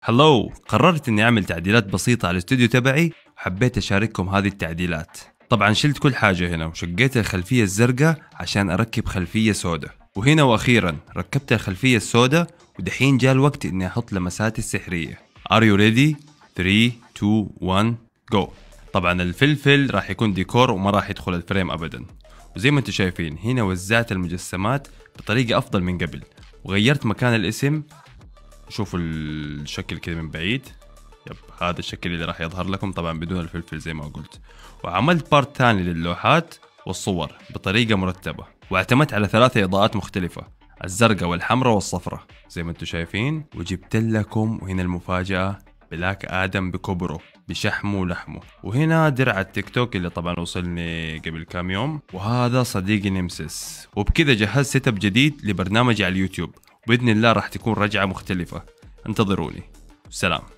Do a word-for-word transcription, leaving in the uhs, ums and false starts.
هلو، قررت اني اعمل تعديلات بسيطة على الاستوديو تبعي وحبيت اشارككم هذه التعديلات. طبعا شلت كل حاجة هنا وشقيت الخلفية الزرقاء عشان اركب خلفية سوداء، وهنا واخيرا ركبت الخلفية السوداء ودحين جاء الوقت اني احط لمساتي السحرية. Are you ready؟ ثلاثة اثنين واحد go. طبعا الفلفل راح يكون ديكور وما راح يدخل الفريم ابدا، وزي ما انتم شايفين هنا وزعت المجسمات بطريقة افضل من قبل، وغيرت مكان الاسم. شوفوا الشكل كده من بعيد، يب هذا الشكل اللي راح يظهر لكم طبعا بدون الفلفل زي ما قلت. وعملت بارت ثاني للوحات والصور بطريقة مرتبة، واعتمدت على ثلاثة اضاءات مختلفة، الزرقاء والحمراء والصفراء زي ما انتم شايفين. وجبت لكم وهنا المفاجأة، بلاك آدم بكبره بشحمه ولحمه. وهنا درع التيك توك اللي طبعا وصلني قبل كام يوم، وهذا صديقي نمسس. وبكذا جهزت سيت اب جديد لبرنامجي على اليوتيوب، وبإذن الله راح تكون رجعة مختلفة. انتظروني، سلام.